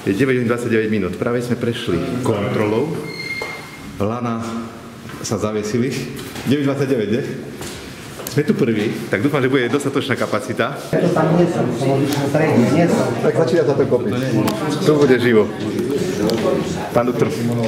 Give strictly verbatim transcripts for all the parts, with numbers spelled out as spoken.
Je deväť hodín dvadsaťdeväť minút. Práve sme prešli kontrolou. Lana sa zaviesili. deväť dvadsaťdeväť, ne? Sme tu prví, tak dúfam, že bude dostatočná kapacita. Ja to tam nie som, som odišiel trejde, nie som. Tak začína sa to kopiť. Tu bude živo. Pán doktor.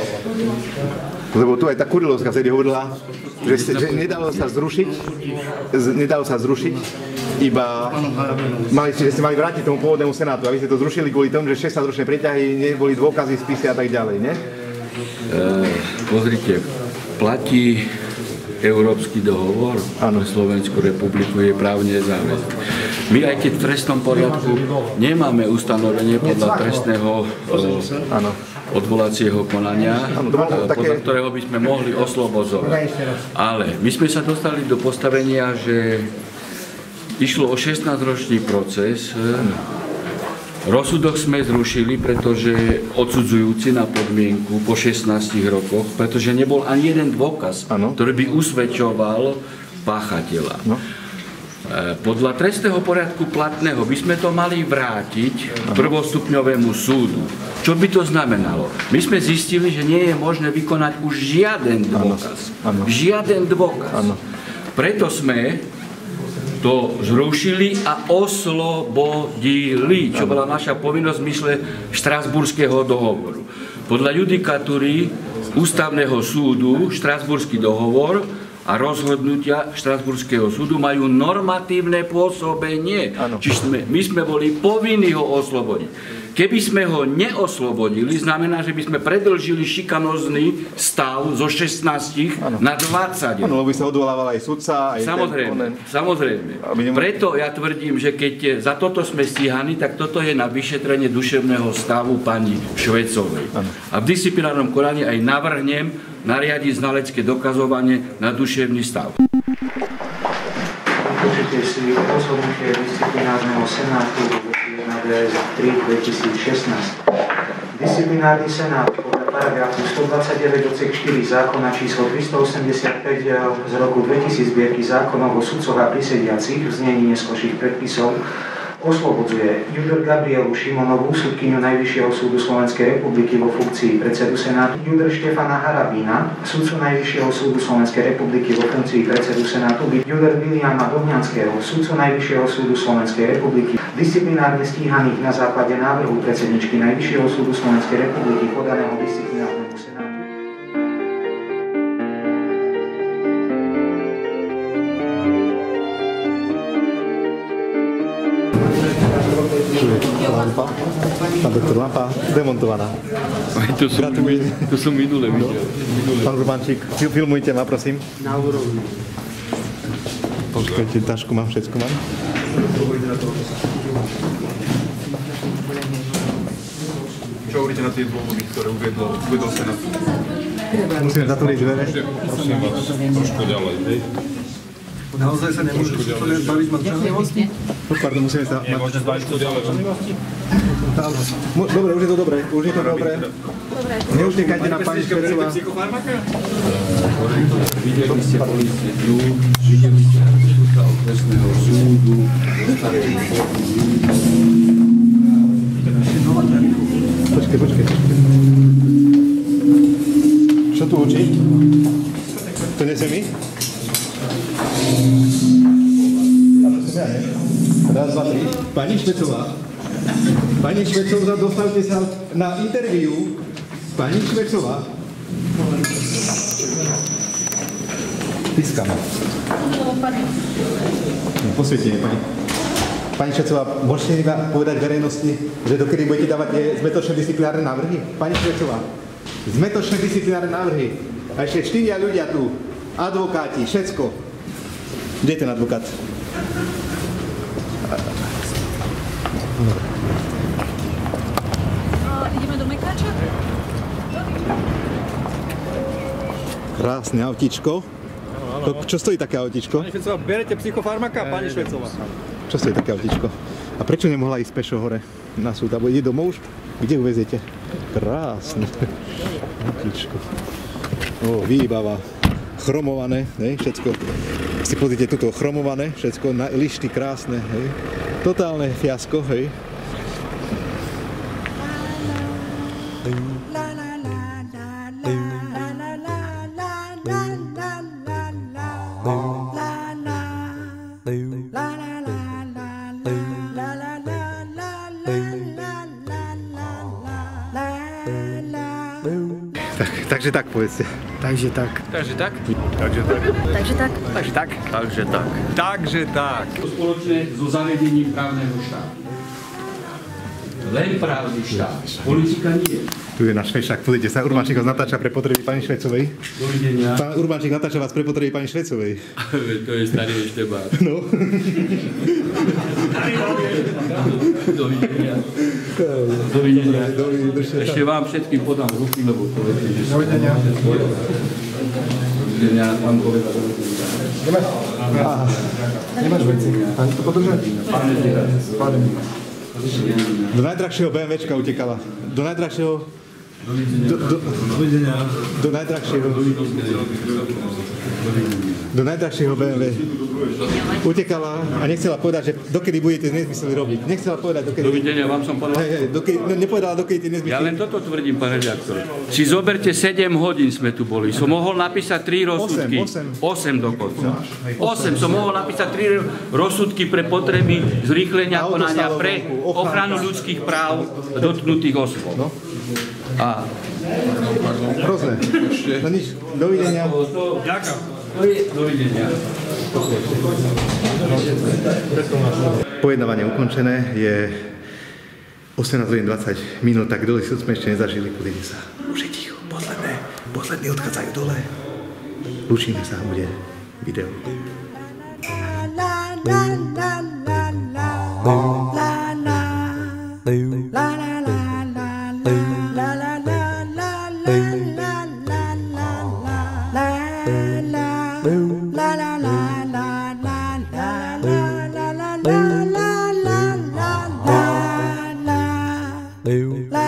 Lebo tu aj tá Kurilovská vtedy hovorila, že, ste, že nedalo sa zrušiť, nedalo sa zrušiť, iba mali, že ste mali vrátiť tomu pôvodnému senátu, aby ste to zrušili kvôli tomu, že šestnásťročné preťahy, neboli dôkazy, spisy a tak ďalej, ne? E, pozrite, platí Európsky dohovor pre Slovenskú republiku, je právne záväzný. My aj keď v trestnom poriadku nemáme ustanovenie podľa trestného ano. odvolacieho konania, ano, podľa také... ktorého by sme mohli oslobozovať. Ale my sme sa dostali do postavenia, že išlo o šestnásťročný proces. Rozsudok sme zrušili, pretože odsudzujúci na podmienku po šestnástich rokoch, pretože nebol ani jeden dôkaz, ano. ktorý by usvedčoval páchateľa. No. Podľa trestného poriadku platného by sme to mali vrátiť prvostupňovému súdu. Čo by to znamenalo? My sme zistili, že nie je možné vykonať už žiaden dôkaz. Ano. Ano. Žiaden dôkaz. Ano. Preto sme to zrušili a oslobodili, čo bola naša povinnosť v zmysle Štrasburského dohovoru. Podľa judikatúry Ústavného súdu Štrasburský dohovor a rozhodnutia Štrasburského súdu majú normatívne pôsobenie. Čiže sme, my sme boli povinní ho oslobodiť. Keby sme ho neoslobodili, znamená, že by sme predĺžili šikanózny stav zo šestnástich ano. na dvadsať. Áno, lebo by sa odvolával aj sudca, aj samozrejme, ten, samozrejme. Nemohli... Preto ja tvrdím, že keď za toto sme stíhaní, tak toto je na vyšetrenie duševného stavu pani Švecovej. Ano. A v disciplinárnom konaní aj navrhnem nariadiť znalecké dokazovanie na duševný stav. Vypočujte si rozhodnutie disciplinárneho senátu tri dvetisícšestnásť. Disciplinárny senát podľa paragrafu stodvadsaťdeväť odsek štyri zákona číslo tristoosemdesiatpäť z roku dvetisíc zbierky zákonov o sudcoch a prisediacich v znení neskorších predpisov oslobodzuje Judr Gabrielu Šimonovú, sudkyňu Najvyššieho súdu Slovenskej republiky vo funkcii predsedu Senátu, Judr Štefana Harabína, sudcu Najvyššieho súdu Slovenskej republiky vo funkcii predsedu Senátu, Judr Viliama Dohňanského, sudcu Najvyššieho súdu Slovenskej republiky, disciplinárne stíhaných na základe návrhu predsedničky Najvyššieho súdu Slovenskej republiky podaného disciplinárnemu senátu. Lampa. Pán doktor, lampa demontovaná. To som, to som minule videl. Pán Urbančík, filmujte ma, prosím. Na úrovni. Počkajte, tašku mám, všetko mám. Čo hovoríte na tie dôvody, ktoré uviedol, uviedol Senát? Musíme zatvoriť dvere. Prosím vás, trošku ďalej, hej? Naozaj sa nemôžete zbaviť mlčanlivosti? Pardon, musíme sa... Nie, môžete zbaviť to ďalej. Dobre, už je to dobré, už je to dobré. Neutekajte na pani Švecová. Videli ste policiu, videli ste rozsudka okresného súdu, dostali Počkej, počkej. Čo tu učí? To nie sme my? Raz, dva, tri. Pani Švecová. Pani Švecová, dostavte sa na interviu. Pani Švecová. Pískam. Posvietenie, pani. Pani Švecová, môžete iba povedať verejnosti, že dokedy budete dávať tie zmetočné disciplinárne návrhy? Pani Švecová, zmetočné disciplinárne návrhy. A ešte štyria ľudia tu. Advokáti, všetko. Kde je ten advokát? Ideme do Mekáča? Krásne autíčko. To, čo stojí také autíčko? Pani Švecová, berete psychofarmaka, pani Švecová. Čo stojí také autíčko? A prečo nemohla ísť pešo hore na súd? Alebo ide domov už? Kde ju veziete? Krásne. Autíčko. Ó, výbava. Chromované, hej, všetko. Si pozrite, tuto chromované, všetko, na, lišty krásne, hej. Totálne fiasko, hej. Tak, takže tak, povedzte. Takže tak. Takže tak? Takže tak. Takže tak. Takže tak. Takže tak. Takže tak. Spoločné so zavedením právneho štátu. Len právny štát. Politika nie. Tu je náš fešák, pozrite sa, Urbančík vás natáča pre potreby pani Švecovej. Dovidenia. Pán Urbančík natáča vás pre potreby pani Švecovej. To je starý eštebák. No. Dovidenia. Dovidenia. Ešte vám všetkým podám ruky, lebo to viete, že som... Dovidenia. Dovidenia, pán kolega, dovidenia. Nemáš? Aha. Nemáš veci. Ani to podržať? Pane Zira. Pane. Do najdrahšieho BMWčka utekala. Do najdrahšieho... Do, do, do najdrahšieho... Do najdrahšieho bé em vé. Utekala a nechcela povedať, že dokedy budete nezmysly robiť. Nechcela povedať, dokedy... Dovidenia, vám som povedal. Hej, hej, dokedy, no, nepovedala, dokedy tie nezmysly... Ja len toto tvrdím, pane redaktor. Si zoberte, sedem hodín sme tu boli. Som mohol napísať tri rozsudky. osem. osem dokonca. osem. Som mohol napísať tri rozsudky pre potreby zrýchlenia konania pre ochranu ľudských práv dotknutých osôb. No. A... Hrozné. No nič, dovidenia. Ďakujem. Dovidenia. Pojednávanie ukončené, je osemnásť hodín dvadsať minút, tak dole si sme ešte nezažili, podívte sa. Už je ticho, posledné, poslední odchádzajú dole. Lúčime sa, bude video. La